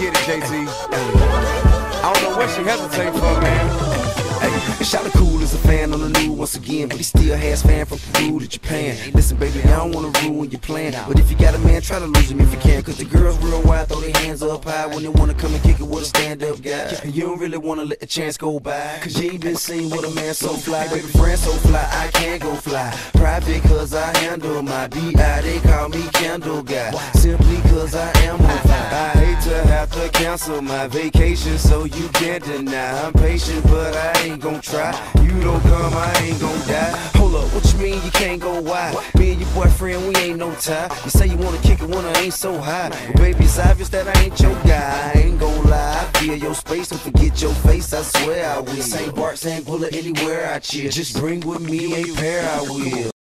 get it, JT. I don't know what she hesitating for, man. Hey, Shot cool as a fan on the news once again, but he still has fan from Peru to Japan. Listen, baby, I don't wanna ruin your plan, but if you got a man, try to lose him if you can. Cause the girls real wide, throw their hands up high when they wanna come and kick it with a stand-up guy. You don't really wanna let the chance go by, cause you ain't been seen with a man so fly. Baby, friend so fly, I can't go fly. Private cause I handle my B.I. They call me Candle Guy, simply cause I am on fire. I hate to have to cancel my vacation, so you can't deny. I'm patient, but I ain't gon' try. You don't come, I ain't gon' die. Hold up, what you mean you can't go wide? Me and your boyfriend, we ain't no tie. You say you wanna kick it when I ain't so high, but baby, it's obvious that I ain't your guy. I ain't gon' lie, I feel your space, don't forget your face, I swear I will. St. Bart, St. Bullet, anywhere I cheer. Just bring with me a pair, I will.